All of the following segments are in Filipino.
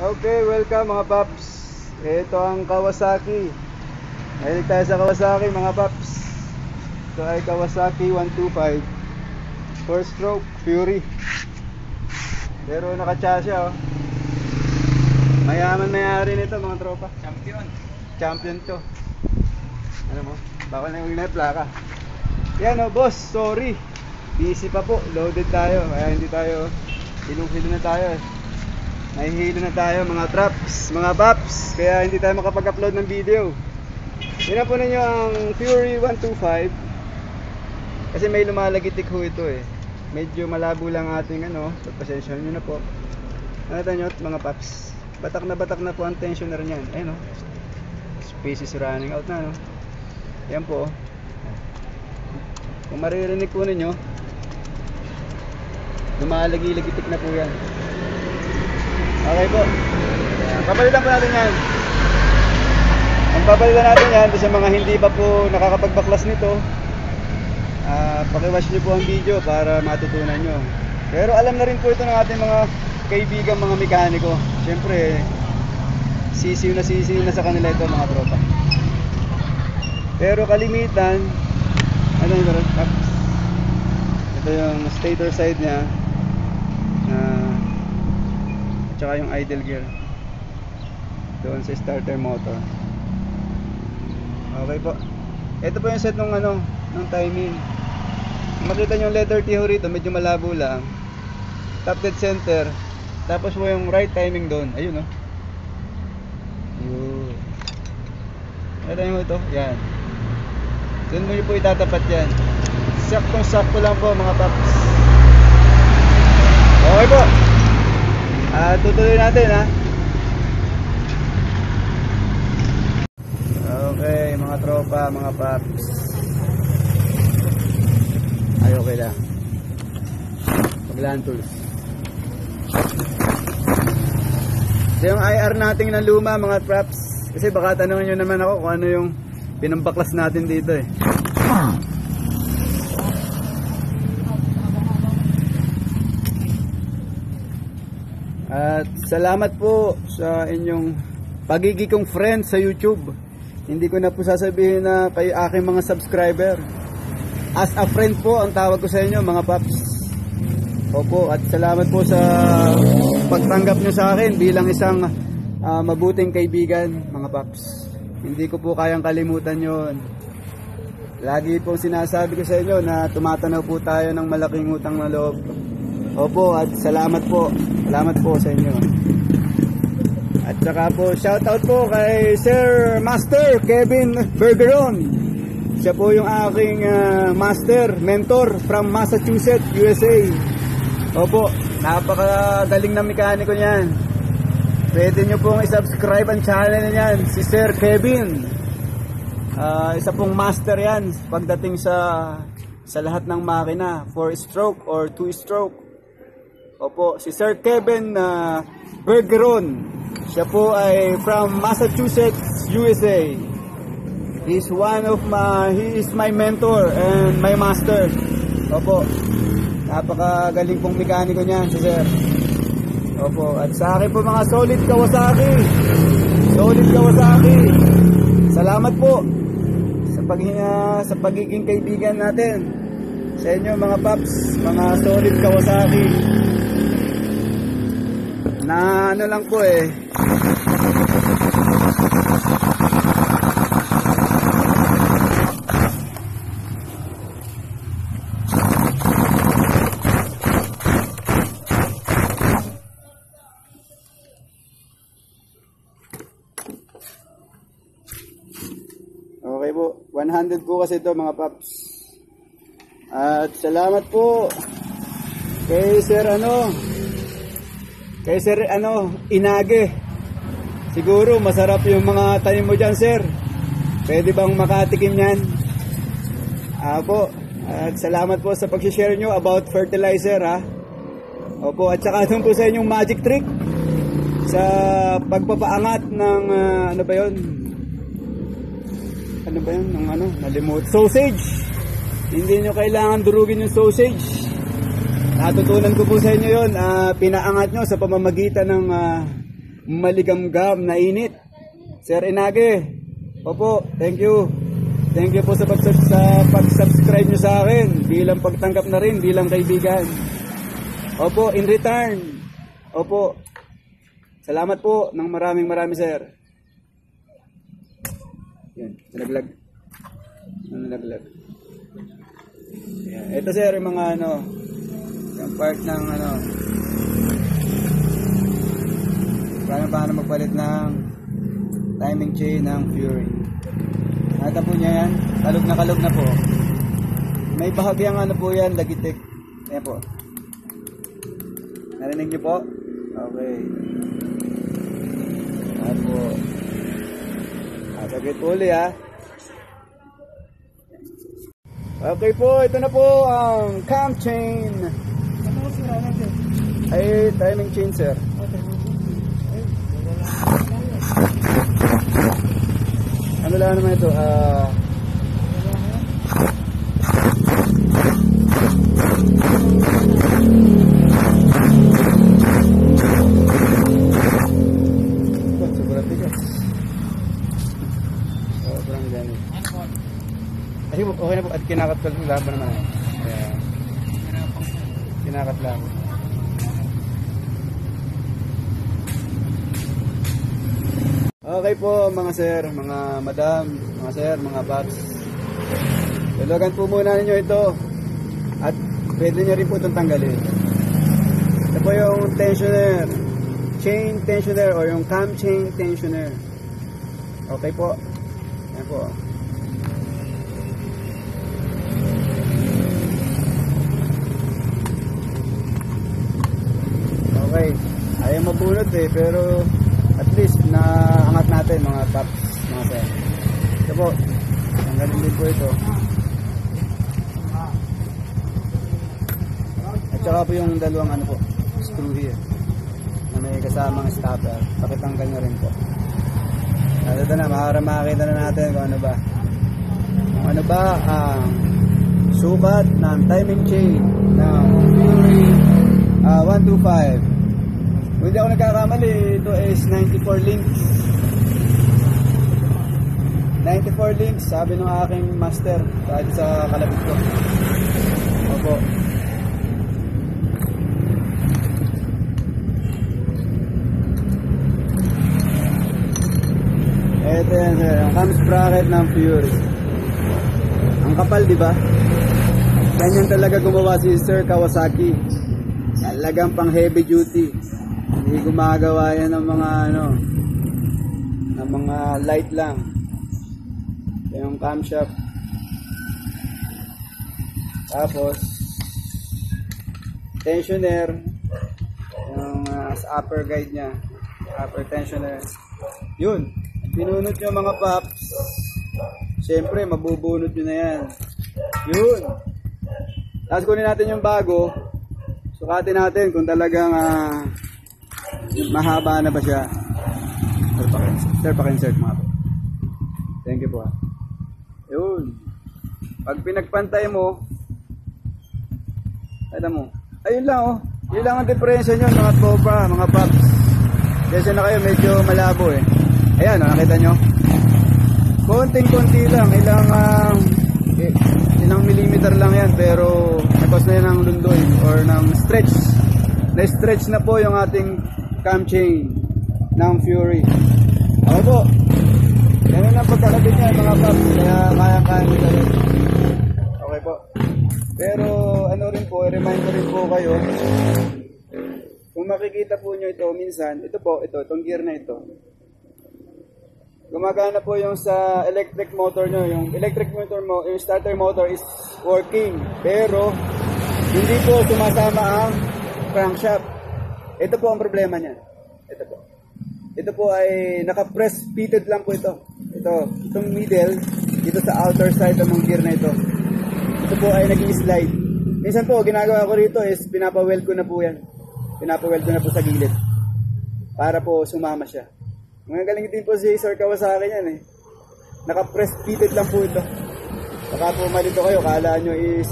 Okay, welcome mga paps. Ito ang Kawasaki. Mahilig tayo sa Kawasaki mga paps. Ito ay Kawasaki 125 4-stroke Fury. Pero naka-chassis Mayaman mayari nito mga tropa. Champion to. Ano mo? Baka na yung plaka. Yan boss, sorry. Busy pa po, loaded tayo. Kaya hindi tayo, hilong-hilo na tayo Nahihilo na tayo mga traps, mga paps. Kaya hindi tayo makapag-upload ng video. Yan po ninyo ang Fury 125. Kasi may lumalagitik ho ito Medyo malabo lang ating pagpasensya nyo na po. Nakita nyo mga paps, batak na po ang tensioner niyan. Ayun space is running out na Yan po Kung maririnig po ninyo, lumalagi-lagitik na po yan. Okay po. Papalitan po natin yan. Ang papalitan natin yan sa mga hindi pa po nakakapagbaklas nito. Pakiwatch nyo po ang video para matutunan nyo. Pero alam na rin po ito ng ating mga kaibigan, mga mekaniko. Siyempre sisiw na sa kanila ito mga tropa. Pero kalimitan ito yung stator side nya tsaka yung idle gear doon sa starter motor. Okay po. Ito po yung set ng ng timing. Makita nyo yung letter T rito, medyo malabo lang. Top dead center. Tapos mo yung right timing doon. Ayun Yun. Ito yung ito. Yan. Doon mo po itatapat yan. Saktong-sakto lang po mga paps. Okay po. Tutuloy natin Okay mga tropa, mga paps. Ay okay lang. Mag-land tools. Ito yung IR natin ng luma mga paps. Kasi baka tanongin nyo naman ako kung ano yung pinambaklas natin dito At salamat po sa inyong pagiging kong friend sa YouTube. Hindi ko na po sasabihin na kayo aking mga subscriber. As a friend po ang tawag ko sa inyo mga paps. Opo, at salamat po sa pagtanggap nyo sa akin bilang isang mabuting kaibigan mga paps. Hindi ko po kayang kalimutan yon. Lagi po sinasabi ko sa inyo na tumatanaw po tayo ng malaking utang na loob. Opo, at salamat po. Salamat po sa inyo. At saka po, shoutout po kay Sir Master Kevin Bergeron. Siya po yung aking master, mentor from Massachusetts, USA. Opo, napakagaling na mekaniko niyan. Pwede nyo pong i-subscribe ang channel niyan, si Sir Kevin. Isa pong master yan pagdating sa lahat ng makina, 4-stroke or 2-stroke. Opo, si Sir Kevin Bergeron. Siya po ay from Massachusetts, USA. He is my mentor and my master. Opo, napakagaling pong mekaniko niyan si Sir. Opo, at sa akin po mga solid Kawasaki. Salamat po sa pagiging kaibigan natin. Sa inyo mga paps, mga solid Kawasaki. Na lang po Okay po, 100 po kasi ito mga paps. At salamat po kay Sir Inage. Siguro masarap yung mga tanim mo dyan, sir. Pwede bang makatikim yan? Apo, at salamat po sa pag-share nyo about fertilizer Opo, at saka doon po sa inyong magic trick sa pagpapaangat ng nalimut sausage. Hindi nyo kailangan durugin yung sausage. Natutunan ko po sa inyo yun. Pinaangat nyo sa pamamagitan ng maligamgam na init. Sir Inage, opo, thank you. Thank you po sa pag-subscribe nyo sa akin bilang pagtanggap na rin, bilang kaibigan. Opo, in return. Opo. Salamat po ng maraming sir. Yan, nalaglag. Nalaglag. Yan. Ito sir, yung mga yung part ng paano magpalit ng timing chain ng Fury. Nakita po niya yan, kalog na po. May bahagyang po yan, lagitik. Ayan po. Narinig niyo po? Okay. Ayan po. Saglit po uli ha. Okay po, ito na po ang cam chain. Ano po sila natin? Ay, timing chain sir. Ano lang naman ito? Sobrang tigas. Sobrang ganit. Ay, okay na po. At kinakat ko lang naman. Ayan. Kinakat lang. Okay po mga sir, mga madam, mga sir, mga paps. Lulugan po muna ninyo ito. At pwede nyo rin po itong tanggalin. Ito po yung tensioner. Chain tensioner or yung cam chain tensioner. Okay po. Ayan po. Okay. Ayaw mabunot pero at least naangat natin mga paps, mga sir. Ito po. Tanggalin din po ito. At saka po yung dalawang screw here na may kasamang stopper. Pakitanggal nyo rin po. At ito na, makakita na natin kung ano ba. Kung ano ba ang sukat ng timing chain ng Fury 125. Kung hindi ako nagkakamali, ito is 94 links. 94 links, sabi ng aking master kahit sa kalabit ko. Opo. Ito yan sir, ang cam sprocket ng Fury. Ang kapal, di ba? Ganyan talaga gumawa si Sir Kawasaki. Talagang pang heavy duty. Hindi gumagawa yan ng mga ng mga light lang. Yung camshaft. Tapos tensioner, yung sa upper guide niya, upper tensioner. Yun, pinunot nyo mga paps. Siyempre mabubunot nyo na yan. Yun. Tapos kunin natin yung bago. Sukatin natin kung talagang mahaba na ba siya. Sir, paki-insert mga po. Thank you po. Yun. Pag pinagpantay mo, alam mo, ayun lang yun lang ang diferensya nyo mga tropa, mga paps. Kasi na kayo medyo malabo ayan nakita nyo. Konting-konti lang, ilang millimeter lang yan, pero nagkos na yan ng lundoy or ng stretch. Na-stretch na po yung ating cam chain ng Fury. Ako po, ganun ang pagkakabit niya mga paps, kaya kaya-kaya nila rin. Okay po. Pero rin po, remind ko rin po kayo, kung makikita po nyo ito minsan, itong gear na ito, gumagana po yung sa electric motor nyo. Yung electric motor mo, yung starter motor is working, pero hindi po sumasama ang crankshaft. Ito po ang problema niya. Ito po ay naka-press fitted lang po ito. Itong middle, dito sa outer side ng gear na ito. Ito po ay nag-i-slide. Minsan po, ginagawa ko rito is pinapa-weld ko na po yan. Pinapa-weld ko na po sa gilid. Para po sumama siya. Mga galing din po si Sir Kawasaki yan Naka-press fitted lang po ito. Baka po malito kayo, kala nyo is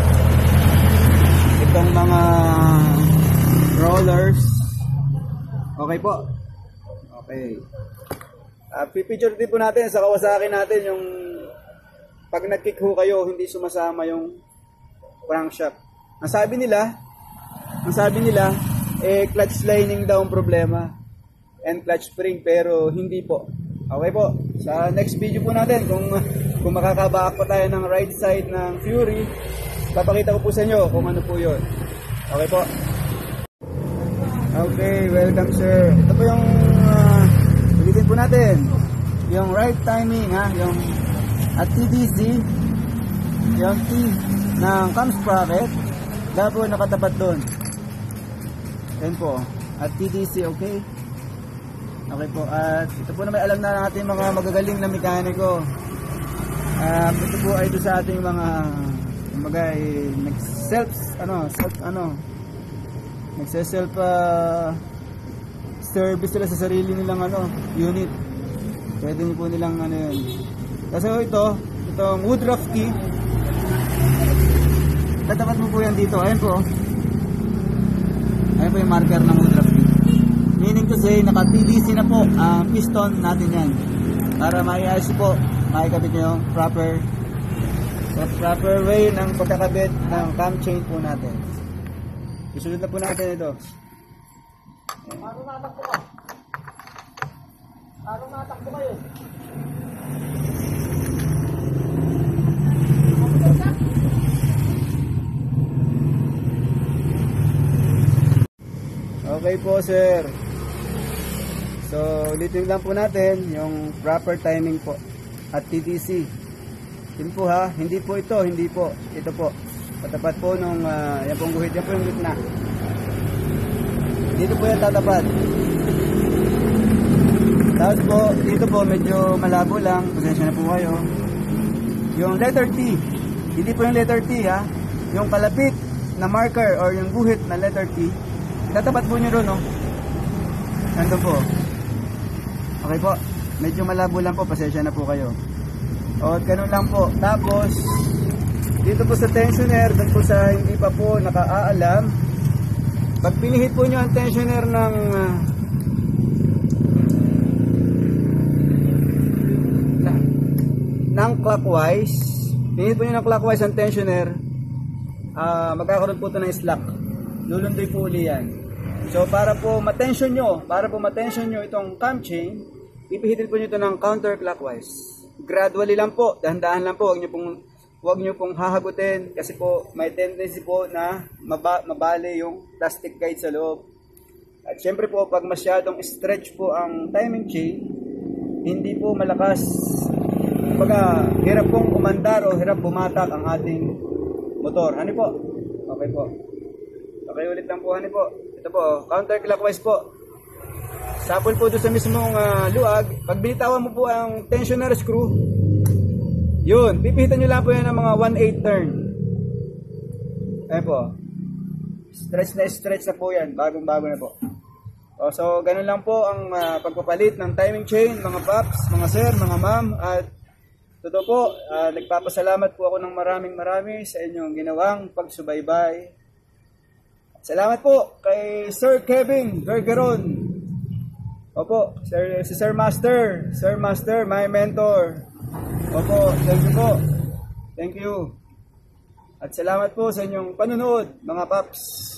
itong mga rollers Okay po. Okay. Pipicture din po natin sa Kawasaki natin yung pag nag-kick ho kayo, hindi sumasama yung crankshaft. Ang sabi nila, clutch lining daw ang problema and clutch spring, pero hindi po. Okay po. Sa next video po natin, kung makakabaak pa tayo ng right side ng Fury, papakita ko po sa inyo kung ano po yun. Okay po. Okay, welcome sir. Ito po yung ulitin po natin. Yung right timing yung at TDC, yung T ng cam sprocket, dahil po nakatapat doon. Yan po. At TDC, okay? Okay po. At ito po na may alam na natin mga magagaling na mekaniko. Ito po ay ito sa ating mga nagse-self service sila sa sarili nilang unit. Pwede niyo po nilang yun. Kasi itong Woodruff key, tatapat mo po yan dito. Ayan po. Ayan po yung marker ng Woodruff key. Meaning to say, naka-TDC na po ang piston natin yan. Para maiayos po, makikabit nyo yung proper way ng pagkakabit ng cam chain po natin. Isunod na po natin ito. Paano natakbo ka? Paano natakbo kayo? Okay po sir. So ulitin lang po natin yung proper timing po at TDC. Yun po ha, hindi po ito. Ito po. Patapat po nung yan pong guhit, yan po yung gitna. Dito po yan tatapat. Tapos po, dito po medyo malabo lang. Pasensya na po kayo. Yung letter T. Hindi po yung letter T ha. Yung kalapit na marker or yung guhit na letter T. Tatapat po nyo ron nandun po. Okay po. Medyo malabo lang po. Pasensya na po kayo. O ganun lang po. Tapos dito po sa tensioner, doon po sa hindi pa po nakaalam, pag pinihit po nyo ang tensioner ng clockwise, pinihit po nyo ng clockwise ang tensioner, magkakaroon po ito ng slack. Lulundoy po uli yan. So para po ma-tension nyo itong cam chain, ipihitin po nyo ito ng counterclockwise. Gradually lang po, dahan-dahan lang po, huwag nyo pong hahagutin kasi po may tendency po na mabali yung plastic guide sa loob. At syempre po pag masyadong stretch po ang timing chain, hindi po malakas. Kumbaga, hirap pong umandar o hirap bumatak ang ating motor. Ano po? Okay po. Okay ulit lang po, ano po? Ito po, counterclockwise po. Sapol po doon sa mismong luag. Pag binitawan mo po ang tensioner screw, yun, pipihitan nyo lang po yan ng mga 1/8 turn. Ayan po. Stretch na po yan. Bagong-bago na po. So, ganun lang po ang pagpapalit ng timing chain, mga paps, mga sir, mga ma'am. At totoo po, nagpapasalamat po ako ng maraming sa inyong ginawang pagsubaybay. Salamat po kay Sir Kevin Vergeron. Opo, si Sir Master, my mentor. Opo, thank you po. Thank you. At salamat po sa inyong panunood, mga paps.